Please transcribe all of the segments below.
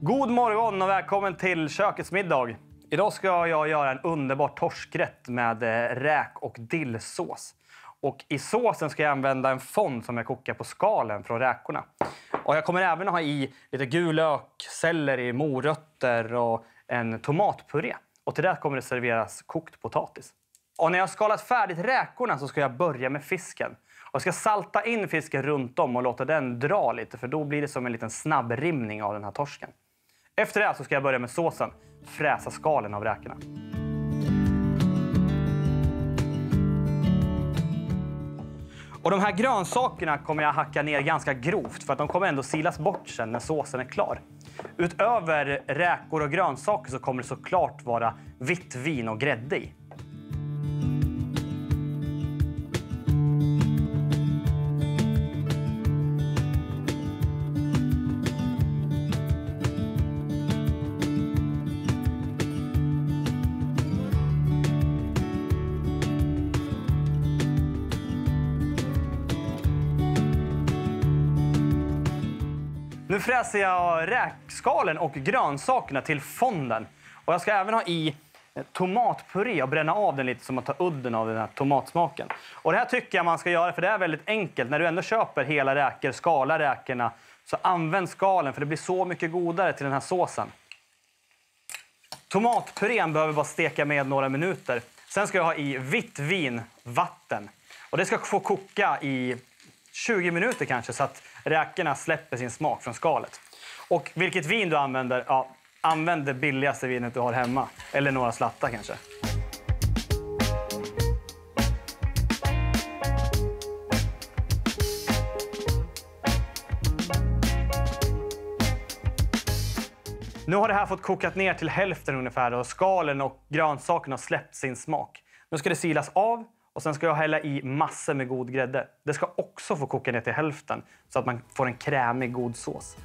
God morgon och välkommen till kökets middag. Idag ska jag göra en underbar torskrätt med räk och dillsås. Och i såsen ska jag använda en fond som jag kokar på skalen från räkorna. Och jag kommer även ha i lite gul lök, selleri, morötter och en tomatpuré. Och till det kommer det serveras kokt potatis. Och när jag har skalat färdigt räkorna så ska jag börja med fisken. Och jag ska salta in fisken runt om och låta den dra lite, för då blir det som en liten snabbrimning av den här torsken. Efter det så ska jag börja med såsen. Fräsa skalen av räkorna. Och de här grönsakerna kommer jag hacka ner ganska grovt, för att de kommer ändå silas bort sen när såsen är klar. Utöver räkor och grönsaker så kommer det såklart vara vitt vin och grädde i. Nu fräser jag räkskalen och grönsakerna till fonden. Och jag ska även ha i tomatpuré och bränna av den lite så man tar udden av den här tomatsmaken. Och det här tycker jag man ska göra, för det är väldigt enkelt. När du ändå köper hela räkor, skala räkorna, så använd skalen, för det blir så mycket godare till den här såsen. Tomatpurén behöver bara steka med några minuter. Sen ska jag ha i vitt vin, vatten. Och det ska få koka i 20 minuter kanske, så att räkorna släpper sin smak från skalet. Och vilket vin du använder, ja, använd det billigaste vinet du har hemma. Eller några slattar kanske. Nu har det här fått kokat ner till hälften ungefär, och skalen och grönsakerna har släppt sin smak. Nu ska det silas av. Och sen ska jag hälla i massor med god grädde. Det ska också få koka ner till hälften så att man får en krämig god sås.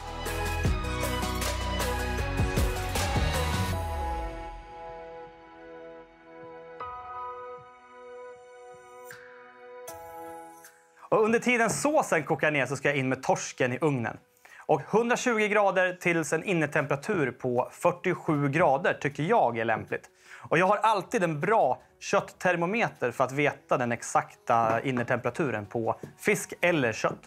Och under tiden såsen kokar ner så ska jag in med torsken i ugnen. Och 120 grader tills en innetemperatur på 47 grader tycker jag är lämpligt. Och jag har alltid en bra kötttermometer för att veta den exakta innertemperaturen på fisk eller kött.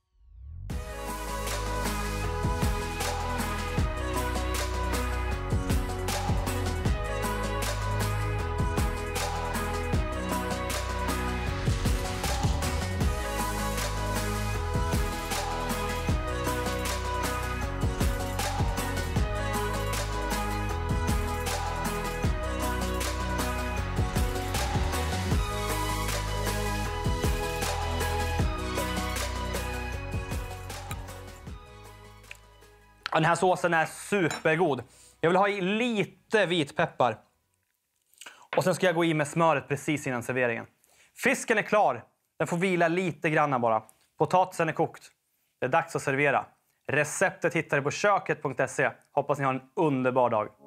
Den här såsen är supergod. Jag vill ha i lite vitpeppar. Och sen ska jag gå i med smöret precis innan serveringen. Fisken är klar. Den får vila lite grann bara. Potatisen är kokt. Det är dags att servera. Receptet hittar du på köket.se. Hoppas ni har en underbar dag.